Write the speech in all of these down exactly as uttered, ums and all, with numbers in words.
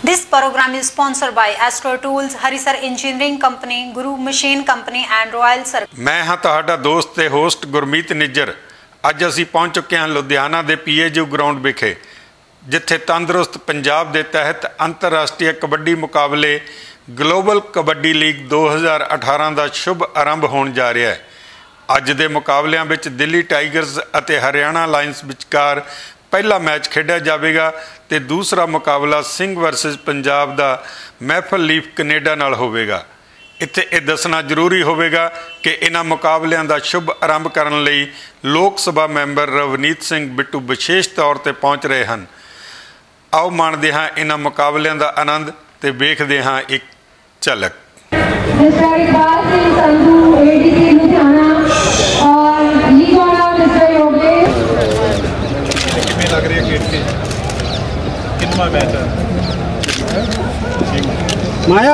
This program is sponsored by Astro Tools, Harisar Engineering Company, Guru Machine Company and Royal Circuit. मैं हाँ तुहाडा दोस्त ते host Gurmeet Nijjar. अज असी पहुँच चुके हैं लुधियाना के पी ए यू ग्राउंड विखे, जिथे तंदुरुस्त पंजाब के तहत अंतरराष्ट्रीय कबड्डी मुकाबले ग्लोबल कबड्डी लीग दो हज़ार अठारह का शुभ आरंभ होने जा रहा है। अज के मुकाबलों में दिल्ली टाइगर्स और हरियाणा लायंस विचकार पहला मैच खेड़ा जाएगा तो दूसरा मुकाबला सिंह वर्सेस पंजाब का महफल लीफ कनेडा नाल होवेगा। इत्थे ये दसना जरूरी होवेगा कि इन्हां मुकाबलों का शुभ आरंभ करने लई लोक सभा मैंबर रवनीत सिंह बिट्टू विशेष तौर पर पहुँच रहे हैं। आओ माणदे हाँ इन्हां मुकाबलों का आनंद ते वेखदे हाँ एक झलक। लग रही है गेट के कितना मैच है माया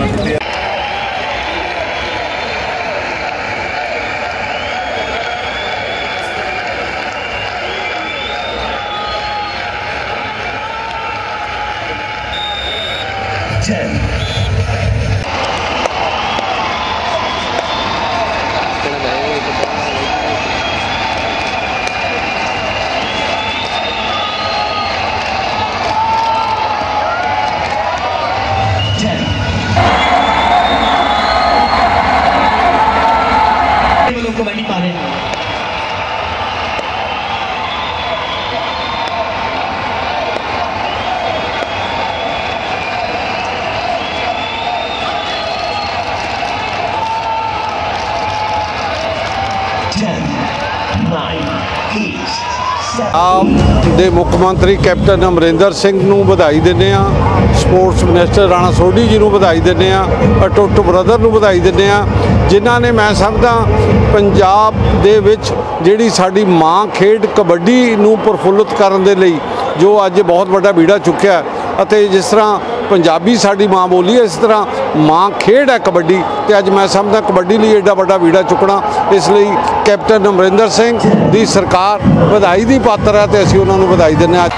आप दे मुख्य मंत्री कैप्टन अमरिंदर सिंह नूं बधाई दिंदे आ, स्पोर्ट्स मिनिस्टर राणा सोढी जी नूं बधाई दिंदे आ, अटुੱਟ ब्रदर नूं बधाई दिंदे आ, जिन्हां ने मैं समझदा पंजाब दे विच जिहड़ी साडी मां खेड कबड्डी नूं प्रफुल्लित करन दे लई जो अज बहुत बड़ा बीड़ा चुक्या अते जिस तरह पंजाबी साडी मां बोली है इस तरह मां खेड है कबड्डी ते अज मैं समझदा कबड्डी लई एडा बड़ा बीड़ा चुकना इसलिए कैप्टन अमरिंदर सिंह दी सरकार बधाई दी पात्र है ते असीं उन्हां नूं बधाई दिंदे आ।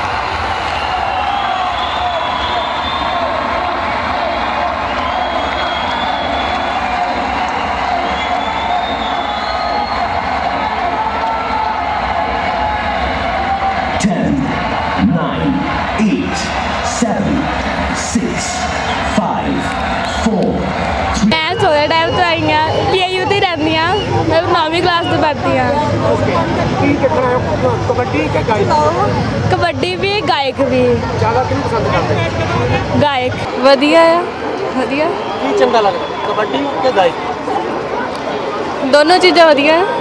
कबड्डी भी गायक भी गायक वधिया है वधिया की चंगा लगदा कबड्डी के गायक दोनों चीज़ें वधिया है।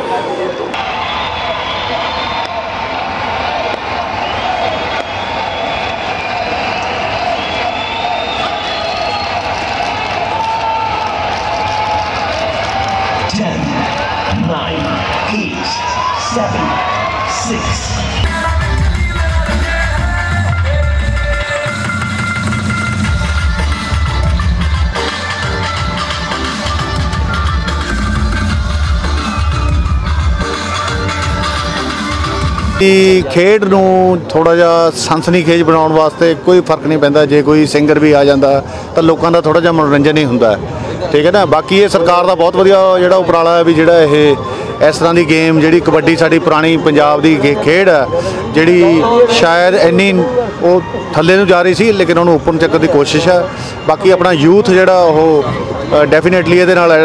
खेड नूं थोड़ा जिहा सनसनीखेज बनाउण वास्ते कोई फर्क नहीं पैंदा, जे कोई सिंगर भी आ जाता तो लोगों का थोड़ा जिहा मनोरंजन ही हुंदा है, ठीक है ना। बाकी ये सरकार का बहुत वधिया जिहड़ा उपराला है भी जिहड़ा ये इस तरह की गेम जिहड़ी कबड्डी साडी पुरानी पंजाब दी खेड है जिहड़ी शायद इन्नी वो थल्ले नूं जा रही सी लेकिन उहनूं उपर चुकण की कोशिश है। बाकी अपना यूथ जिहड़ा वो डेफिनेटली इहदे नाल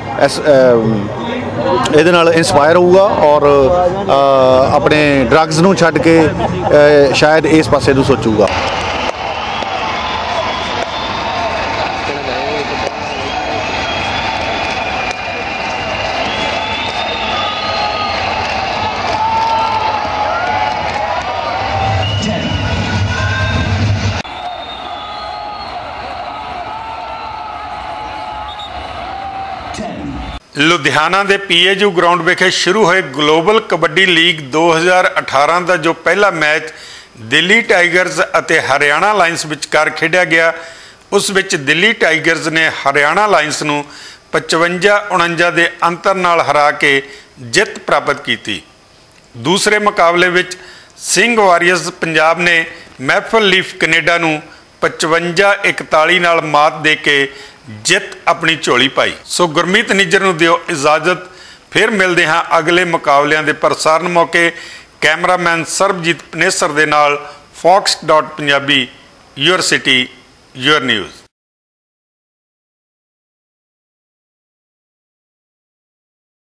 ਇਹਦੇ ਨਾਲ इंस्पायर होगा और अपने ड्रग्स नूं छड्ड के शायद इस पासे नूं सोचूगा। लुधियाना के पी ए यू ग्राउंड विखे शुरू हुए ग्लोबल कबड्डी लीग दो हज़ार अठारह का जो पहला मैच दिल्ली टाइगर्स और हरियाणा लायंस विचकार खेड़ा गया, उस विच दिल्ली टाइगर्स ने हरियाणा लायंस नूं पचवंजा उणंजा के अंतर नाल हरा के जित प्राप्त की। दूसरे मुकाबले विच सिंह वारियर्स पंजाब ने महफल लीफ कनेडा नूं ਪਚਵੰਜਾ ਇਕਤਾਲੀ ਨਾਲ ਮਾਤ ਦੇ ਕੇ ਜਿੱਤ ਆਪਣੀ ਝੋਲੀ ਪਾਈ। ਸੋ ਗੁਰਮੀਤ ਨਿੱਜਰ ਨੂੰ ਦਿਓ ਇਜਾਜ਼ਤ, ਫਿਰ ਮਿਲਦੇ ਹਾਂ ਅਗਲੇ ਮੁਕਾਬਲਿਆਂ ਦੇ ਪ੍ਰਸਾਰਨ ਮੌਕੇ। ਕੈਮਰਾਮੈਨ ਸਰਬਜੀਤ ਪਨੇਸਰ ਦੇ ਨਾਲ Fox dot Punjabi, your city your news.